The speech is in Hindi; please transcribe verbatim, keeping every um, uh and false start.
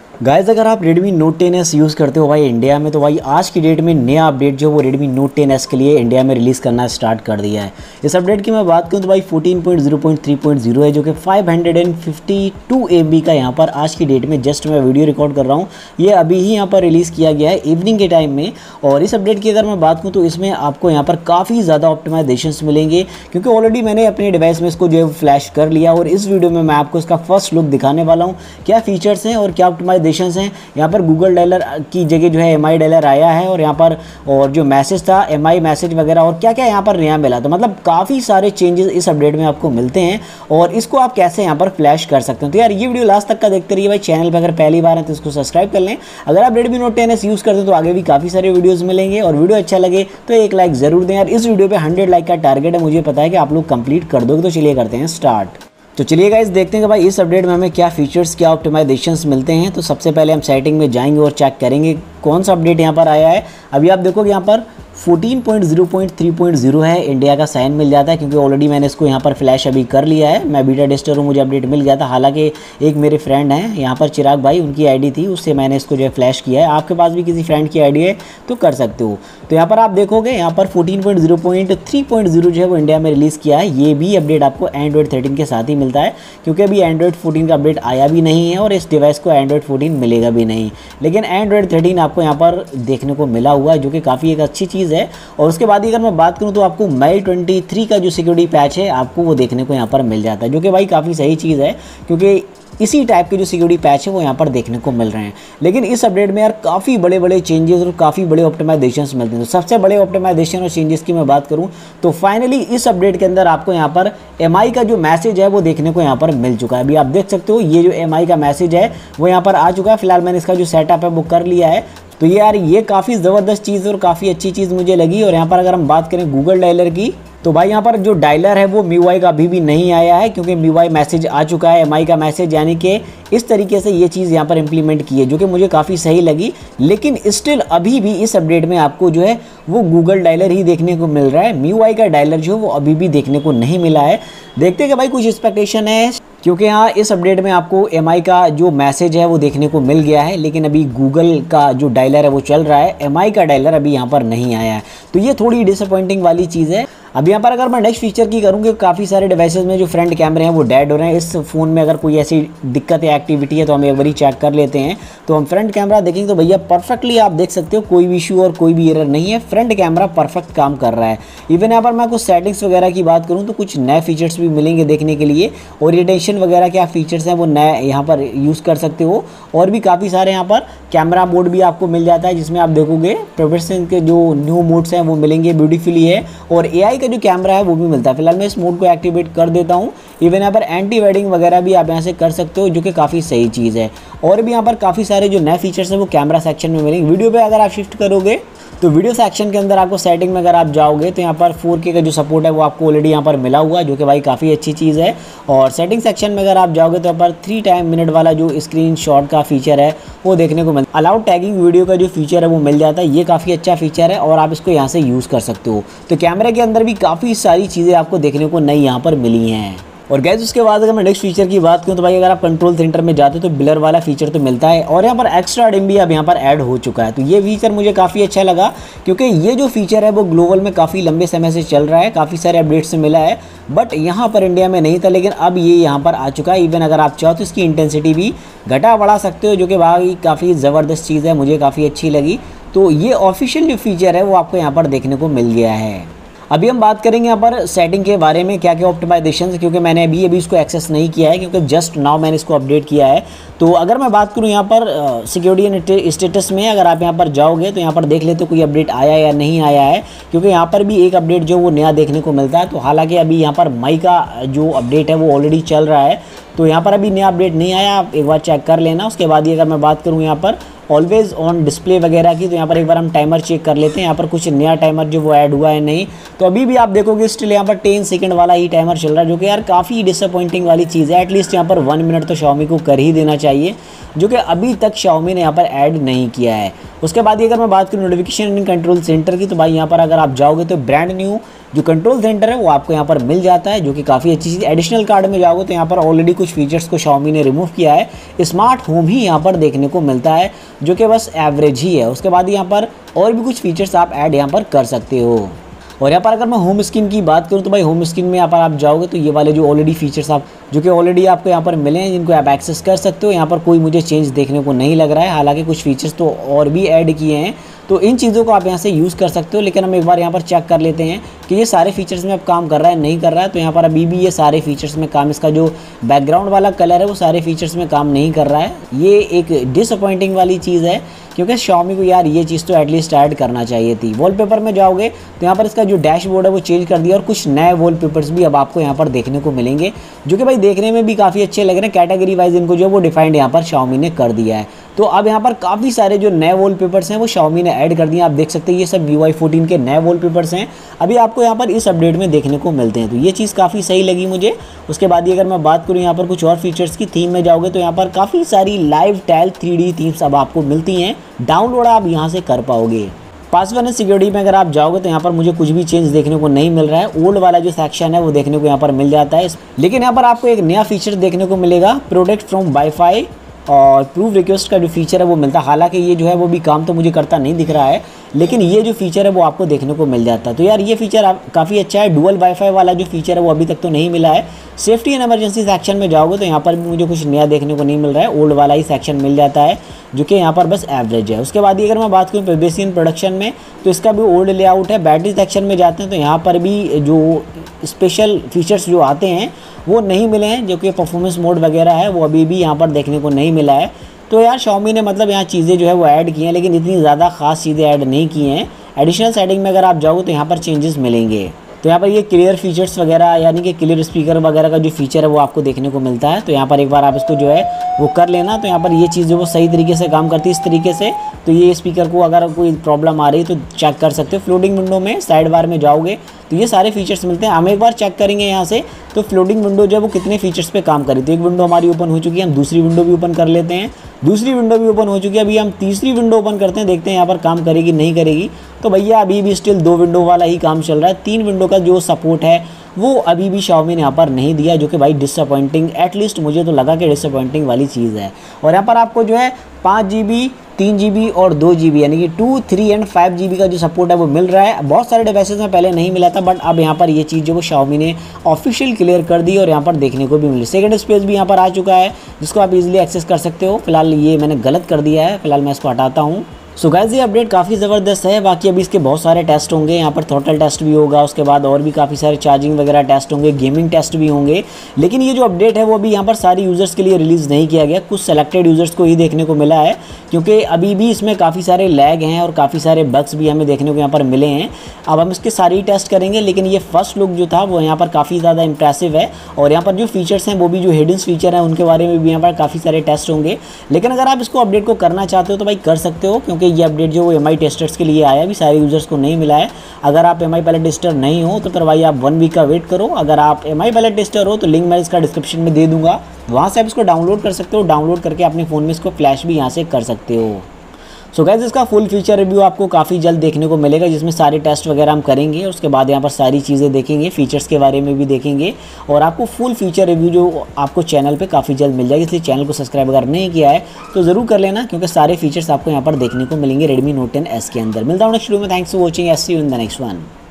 गाइस अगर आप Redmi Note ten S use करते हो भाई इंडिया में, तो भाई आज की डेट में नया अपडेट जो वो Redmi Note टेन एस के लिए इंडिया में रिलीज़ करना स्टार्ट कर दिया है। इस अपडेट की मैं बात करूँ तो भाई fourteen point zero point three point zero है, जो कि five fifty two M B का यहाँ पर आज की डेट में जस्ट मैं वीडियो रिकॉर्ड कर रहा हूँ, ये अभी ही यहाँ पर रिलीज़ किया गया है इवनिंग के टाइम में। और इस अपडेट की अगर मैं बात करूँ तो इसमें आपको यहाँ पर काफ़ी ज़्यादा ऑप्टिमाइजेशंस मिलेंगे, क्योंकि ऑलरेडी मैंने अपने डिवाइस में इसको जो है फ्लैश कर लिया और इस वीडियो में मैं आपको इसका फर्स्ट लुक दिखाने वाला हूँ, क्या फीचर्स हैं और क्या ऑप्टिमाइजेशंस हैं। यहाँ पर गूगल डायलर की जगह जो है एम आई डायलर आया है, और यहाँ पर और जो मैसेज था एम आई मैसेज वगैरह और क्या क्या यहाँ पर नया मिला। तो मतलब काफ़ी सारे चेंजेस इस अपडेट में आपको मिलते हैं और इसको आप कैसे यहाँ पर फ्लैश कर सकते हो। तो यार ये वीडियो लास्ट तक का देखते रहिए भाई। चैनल पर अगर पहली बार है तो इसको सब्सक्राइब कर लें। अगर आप Redmi Note ten S use करते हो तो आगे भी काफ़ी सारे वीडियोज़ मिलेंगे, और वीडियो अच्छा लगे तो एक लाइक ज़रूर दें यार। इस वीडियो पर हंड्रेड लाइक का टारगेट है, मुझे पता है कि आप लोग कंप्लीट कर दोगे। तो चलिए करते हैं स्टार्ट। तो चलिए गाइस देखते हैं कि भाई इस अपडेट में हमें क्या फीचर्स क्या ऑप्टिमाइजेशंस मिलते हैं। तो सबसे पहले हम सेटिंग में जाएंगे और चेक करेंगे कौन सा अपडेट यहाँ पर आया है। अभी आप देखोगे यहाँ पर fourteen point zero point three point zero है, इंडिया का साइन मिल जाता है, क्योंकि ऑलरेडी मैंने इसको यहाँ पर फ्लैश अभी कर लिया है। मैं बीटा टेस्टर हूँ, मुझे अपडेट मिल गया था। हालांकि एक मेरे फ्रेंड हैं यहाँ पर चिराग भाई, उनकी आईडी थी, उससे मैंने इसको जो है फ्लैश किया है। आपके पास भी किसी फ्रेंड की आईडी है तो कर सकते हो। तो यहाँ पर आप देखोगे यहाँ पर fourteen point zero point three point zero जो है वो इंडिया में रिलीज़ किया है। ये भी अपडेट आपको एंड्रॉइड थर्टीन के साथ ही मिलता है, क्योंकि अभी एंड्रॉइड फोर्टीन का अपडेट आया भी नहीं है और इस डिवाइस को एंड्रॉइड फोर्टीन मिलेगा भी नहीं। लेकिन एंड्रॉइड थर्टीन आपको यहाँ पर देखने को मिला हुआ है, जो कि काफ़ी एक अच्छी चीज़ है। और उसके बाद अगर मैं बात करूं तो आपको मई ट्वेंटी थ्री का जो सिक्योरिटी पैच है आपको वो देखने को यहाँ पर मिल जाता है, जो कि भाई काफ़ी सही चीज़ है, क्योंकि इसी टाइप के जो सिक्योरिटी पैच है वो यहाँ पर देखने को मिल रहे हैं। लेकिन इस अपडेट में यार काफ़ी बड़े बड़े चेंजेस और काफ़ी बड़े ऑप्टिमाइजेशंस मिलते हैं। तो सबसे बड़े ऑप्टिमाइजेशन और चेंजेस की मैं बात करूँ तो फाइनली इस अपडेट के अंदर आपको यहाँ पर एम आई का जो मैसेज है वो देखने को यहाँ पर मिल चुका है। अभी आप देख सकते हो ये जो एम आई का मैसेज है वो यहाँ पर आ चुका है। फिलहाल मैंने इसका जो सेटअप है वो कर लिया है। तो ये यार ये काफ़ी ज़बरदस्त चीज़ और काफ़ी अच्छी चीज़ मुझे लगी। और यहाँ पर अगर हम बात करें गूगल डायलर की, तो भाई यहाँ पर जो डायलर है वो एम यू आई का अभी भी नहीं आया है, क्योंकि एम यू आई मैसेज आ चुका है एम आई का मैसेज, यानी कि इस तरीके से ये चीज़ यहाँ पर इम्प्लीमेंट की है, जो कि मुझे काफ़ी सही लगी। लेकिन स्टिल अभी भी इस अपडेट में आपको जो है वो गूगल डायलर ही देखने को मिल रहा है। एम यू आई का डायलर जो है वो अभी भी देखने को नहीं मिला है। देखते हैं कि भाई कुछ एक्सपेक्टेशन है, क्योंकि यहाँ इस अपडेट में आपको एम आई का जो मैसेज है वो देखने को मिल गया है, लेकिन अभी गूगल का जो डायलर है वो चल रहा है, एम आई का डायलर अभी यहाँ पर नहीं आया है। तो ये थोड़ी डिसअपॉइंटिंग वाली चीज़ है। अब यहाँ पर अगर मैं नेक्स्ट फीचर की करूँ कि काफ़ी सारे डिवाइसेस में जो फ्रंट कैमरे हैं वो डेड हो रहे हैं। इस फ़ोन में अगर कोई ऐसी दिक्कत या एक्टिविटी है तो हम एक बार चेक कर लेते हैं। तो हम फ्रंट कैमरा देखेंगे तो भैया परफेक्टली आप देख सकते हो, कोई भी इशू और कोई भी एरर नहीं है। फ्रंट कैमरा परफेक्ट काम कर रहा है। इवन यहाँ पर मैं कुछ सेटिंग्स वगैरह की बात करूँ तो कुछ नए फीचर्स भी मिलेंगे देखने के लिए। ओरिएंटेशन वगैरह क्या फीचर्स हैं वो नए यहाँ पर यूज़ कर सकते हो। और भी काफ़ी सारे यहाँ पर कैमरा मोड भी आपको मिल जाता है, जिसमें आप देखोगे प्रोफेशनल के जो न्यू मोड्स हैं वो मिलेंगे, ब्यूटीफुली है। और ए आई का जो कैमरा है वो भी मिलता है। फिलहाल मैं इस मोड को एक्टिवेट कर देता हूँ। इवन यहाँ पर एंटी वेडिंग वगैरह भी आप यहाँ से कर सकते हो, जो कि काफ़ी सही चीज़ है। और भी यहाँ पर काफ़ी सारे जो नए फीचर्स हैं वो कैमरा सेक्शन में मिलेंगे। वीडियो पे अगर आप शिफ्ट करोगे तो वीडियो सेक्शन के अंदर आपको सेटिंग में अगर आप जाओगे तो यहाँ पर फोर के का जो सपोर्ट है वो आपको ऑलरेडी यहाँ पर मिला हुआ है, जो कि भाई काफ़ी अच्छी चीज़ है। और सेटिंग सेक्शन में अगर आप जाओगे तो यहाँ पर थ्री टाइम मिनट वाला जो स्क्रीन शॉट का फीचर है वो देखने को मिलता है। अलाउड टैगिंग वीडियो का जो फीचर है वो मिल जाता है, ये काफ़ी अच्छा फीचर है और आप इसको यहाँ से यूज़ कर सकते हो। तो कैमरे के अंदर भी काफ़ी सारी चीज़ें आपको देखने को नई यहाँ पर मिली हैं। और गैस उसके बाद अगर मैं नेक्स्ट फीचर की बात करूँ तो भाई अगर आप कंट्रोल सेंटर में जाते हो तो ब्लर वाला फीचर तो मिलता है, और यहाँ पर एक्स्ट्रा डिम भी अब यहाँ पर ऐड हो चुका है। तो ये फीचर मुझे काफ़ी अच्छा लगा, क्योंकि ये जो फीचर है वो ग्लोबल में काफ़ी लंबे समय से चल रहा है, काफ़ी सारे अपडेट्स से मिला है, बट यहाँ पर इंडिया में नहीं था। लेकिन अब ये यहाँ पर आ चुका है। इवन अगर आप चाहो तो इसकी इंटेंसिटी भी घटा बढ़ा सकते हो, जो कि भाई काफ़ी ज़बरदस्त चीज़ है, मुझे काफ़ी अच्छी लगी। तो ये ऑफिशियल जो फीचर है वो आपको यहाँ पर देखने को मिल गया है। अभी हम बात करेंगे यहाँ पर सेटिंग के बारे में, क्या क्या ऑप्टिमाइजेशन है, क्योंकि मैंने अभी अभी इसको एक्सेस नहीं किया है, क्योंकि जस्ट नाउ मैंने इसको अपडेट किया है। तो अगर मैं बात करूँ यहाँ पर सिक्योरिटी एंड स्टेटस में, अगर आप यहाँ पर जाओगे तो यहाँ पर देख लेते हो कोई अपडेट आया या नहीं आया है, क्योंकि यहाँ पर भी एक अपडेट जो वो नया देखने को मिलता है। तो हालांकि अभी यहाँ पर मई का जो अपडेट है वो ऑलरेडी चल रहा है, तो यहाँ पर अभी नया अपडेट नहीं आया, आप एक बार चेक कर लेना। उसके बाद ही अगर मैं बात करूँ यहाँ पर ऑलवेज ऑन डिस्प्ले वगैरह की, तो यहाँ पर एक बार हम टाइमर चेक कर लेते हैं। यहाँ पर कुछ नया टाइमर जो वो ऐड हुआ है नहीं, तो अभी भी आप देखोगे स्टिल यहाँ पर टेन सेकंड वाला ही टाइमर चल रहा है, जो कि यार काफ़ी डिसअपॉइंटिंग वाली चीज़ है। एटलीस्ट यहाँ पर वन मिनट तो Xiaomi को कर ही देना चाहिए, जो कि अभी तक Xiaomi ने यहाँ पर ऐड नहीं किया है। उसके बाद अगर मैं बात करूँ नोटिफिकेशन इन कंट्रोल सेंटर की, तो भाई यहाँ पर अगर आप जाओगे तो ब्रांड न्यू जो कंट्रोल सेंटर है वो आपको यहाँ पर मिल जाता है, जो कि काफ़ी अच्छी चीज़। एडिशनल कार्ड में जाओगे तो यहाँ पर ऑलरेडी कुछ फीचर्स को Xiaomi ने रिमूव किया है, स्मार्ट होम ही यहाँ पर देखने को मिलता है, जो कि बस एवरेज ही है। उसके बाद यहाँ पर और भी कुछ फीचर्स आप ऐड यहाँ पर कर सकते हो। और यहाँ पर अगर मैं होम स्क्रीन की बात करूँ तो भाई होम स्क्रीन में यहाँ पर आप जाओगे तो ये वाले जो ऑलरेडी फीचर्स आप जो कि ऑलरेडी आपको यहाँ पर मिले हैं, जिनको आप एक्सेस कर सकते हो, यहाँ पर कोई मुझे चेंज देखने को नहीं लग रहा है। हालांकि कुछ फीचर्स तो और भी ऐड किए हैं, तो इन चीज़ों को आप यहाँ से यूज़ कर सकते हो। लेकिन हम एक बार यहाँ पर चेक कर लेते हैं कि ये सारे फीचर्स में अब काम कर रहा है नहीं कर रहा है। तो यहाँ पर अभी भी ये सारे फीचर्स में काम, इसका जो बैकग्राउंड वाला कलर है वो सारे फीचर्स में काम नहीं कर रहा है। ये एक डिसअपॉइंटिंग वाली चीज़ है, क्योंकि Xiaomi को यार ये चीज़ तो एटलीस्ट ऐड करना चाहिए थी। वॉलपेपर में जाओगे तो यहाँ पर इसका जो डैशबोर्ड है वो चेंज कर दिया और कुछ नए वॉलपेपर्स भी अब आपको यहाँ पर देखने को मिलेंगे, जो कि भाई देखने में भी काफ़ी अच्छे लग रहे हैं। कैटेगरी वाइज इनको जो वो डिफाइंड यहाँ पर Xiaomi ने कर दिया है। तो अब यहाँ पर काफ़ी सारे जो नए वॉलपेपर्स हैं वो Xiaomi ने ऐड कर दिए। आप देख सकते हैं ये सब वी वाई फोर्टीन के नए वॉलपेपर्स हैं, अभी आपको यहाँ पर इस अपडेट में देखने को मिलते हैं। तो ये चीज़ काफ़ी सही लगी मुझे। उसके बाद ही अगर मैं बात करूँ यहाँ पर कुछ और फीचर्स की, थीम में जाओगे तो यहाँ पर काफ़ी सारी live tile three D themes अब आपको मिलती हैं, डाउनलोड आप यहाँ से कर पाओगे। पासवर्ड एंड सिक्योरिटी में अगर आप जाओगे तो यहाँ पर मुझे कुछ भी चेंज देखने को नहीं मिल रहा है। ओल्ड वाला जो सेक्शन है वो देखने को यहाँ पर मिल जाता है, लेकिन यहाँ पर आपको एक नया फीचर देखने को मिलेगा, प्रोटेक्ट फ्रॉम वाईफाई और प्रूव रिक्वेस्ट का जो फीचर है वो मिलता है। हालांकि ये जो है वो भी काम तो मुझे करता नहीं दिख रहा है, लेकिन ये जो फीचर है वो आपको देखने को मिल जाता है। तो यार ये फीचर काफ़ी अच्छा है। डुअल वाईफाई वाला जो फीचर है वो अभी तक तो नहीं मिला है। सेफ्टी एंड इमरजेंसी सेक्शन में जाओगे तो यहाँ पर भी मुझे कुछ नया देखने को नहीं मिल रहा है, ओल्ड वाला ही सेक्शन मिल जाता है, जो कि यहाँ पर बस एवरेज है। उसके बाद ही अगर मैं बात करूँ प्राइवेसी इन प्रोडक्शन में, तो इसका भी ओल्ड लेआउट है। बैटरी सेक्शन में जाते हैं तो यहाँ पर भी जो स्पेशल फीचर्स जो आते हैं वो नहीं मिले हैं, जो कि परफॉर्मेंस मोड वगैरह है वो अभी भी यहाँ पर देखने को नहीं मिला है। तो यार Xiaomi ने मतलब यहाँ चीज़ें जो है वो ऐड की हैं, लेकिन इतनी ज़्यादा खास चीज़ें ऐड नहीं की हैं। एडिशनल सेटिंग में अगर आप जाओ तो यहाँ पर चेंजेस मिलेंगे। तो यहाँ पर ये क्लियर फीचर्स वगैरह, यानी कि क्लियर स्पीकर वगैरह का जो फीचर है वो आपको देखने को मिलता है। तो यहाँ पर एक बार आप इसको जो है वो कर लेना, तो यहाँ पर ये चीज़ जो वो सही तरीके से काम करती है इस तरीके से। तो ये स्पीकर को अगर कोई प्रॉब्लम आ रही है तो चेक कर सकते हो। फ्लोटिंग विंडो में साइड बार में जाओगे तो ये सारे फीचर्स मिलते हैं। हम एक बार चेक करेंगे यहाँ से तो फ्लोटिंग विंडो जो है वो कितने फीचर्स पे काम करी। तो एक विंडो हमारी ओपन हो चुकी है, हम दूसरी विंडो भी ओपन कर लेते हैं। दूसरी विंडो भी ओपन हो चुकी है, अभी हम तीसरी विंडो ओपन करते हैं, देखते हैं यहाँ पर काम करेगी नहीं करेगी। तो भैया अभी भी स्टिल दो विंडो वाला ही काम चल रहा है। तीन विंडो का जो सपोर्ट है वो अभी भी Xiaomi ने यहाँ पर नहीं दिया, जो कि भाई डिसअपॉइंटिंग, एटलीस्ट मुझे तो लगा कि डिसअपॉइंटिंग वाली चीज़ है। और यहाँ पर आपको जो है पाँच जी बी तीन जी बी और दो जी बी यानी कि two three and five G B का जो सपोर्ट है वो मिल रहा है। बहुत सारे डिवाइसेस में पहले नहीं मिला था, बट अब यहाँ पर ये चीज़ जो वो Xiaomi ने ऑफिशियल क्लियर कर दी और यहाँ पर देखने को भी मिली। सेकंड स्पेस भी यहाँ पर आ चुका है, जिसको आप इजीली एक्सेस कर सकते हो। फिलहाल ये मैंने गलत कर दिया है, फिलहाल मैं इसको हटाता हूँ। सो गाइस ये अपडेट काफ़ी ज़बरदस्त है। बाकी अभी इसके बहुत सारे टेस्ट होंगे, यहाँ पर थ्रॉटल टेस्ट भी होगा, उसके बाद और भी काफ़ी सारे चार्जिंग वगैरह टेस्ट होंगे, गेमिंग टेस्ट भी होंगे। लेकिन ये जो अपडेट है वो अभी यहाँ पर सारी यूज़र्स के लिए रिलीज़ नहीं किया गया, कुछ सेलेक्टेड यूज़र्स को ही देखने को मिला है, क्योंकि अभी भी इसमें काफ़ी सारे लैग हैं और काफ़ी सारे बग्स भी हमें देखने को यहाँ पर मिले हैं। अब हम इसके सारी टेस्ट करेंगे, लेकिन ये फर्स्ट लुक जो था वो यहाँ पर काफ़ी ज़्यादा इंप्रेसिव है। और यहाँ पर जो फीचर्स हैं वो भी जो हिडन फीचर हैं उनके बारे में भी यहाँ पर काफ़ी सारे टेस्ट होंगे। लेकिन अगर आप इसको अपडेट को करना चाहते हो तो भाई कर सकते हो, क्योंकि ये अपडेट जो एम आई टेस्टर्स के लिए आया, भी सारे यूजर्स को नहीं मिला है। अगर आप एम आई पैलेट टेस्टर नहीं हो तो फिर भाई आप वन वीक का वेट करो। अगर आप एम आई पैलेट टेस्टर हो तो लिंक मैं इसका डिस्क्रिप्शन में दे दूंगा, वहाँ से आप इसको डाउनलोड कर सकते हो। डाउनलोड करके अपने फ़ोन में इसको फ्लैश भी यहाँ से कर सकते हो। सो गाइस इसका फुल फीचर रिव्यू आपको काफ़ी जल्द देखने को मिलेगा, जिसमें सारे टेस्ट वगैरह हम करेंगे। उसके बाद यहाँ पर सारी चीज़ें देखेंगे, फीचर्स के बारे में भी देखेंगे, और आपको फुल फीचर रिव्यू जो आपको चैनल पे काफ़ी जल्द मिल जाएगी। इसलिए चैनल को सब्सक्राइब अगर नहीं किया है तो ज़रूर कर लेना, क्योंकि सारे फीचर्स आपको यहाँ पर देखने को मिलेंगे रेडमी नोट टेन एस के अंदर। मिलता हूँ नेक्स्ट वीडियो में। Thanks for watching, see you in the next one.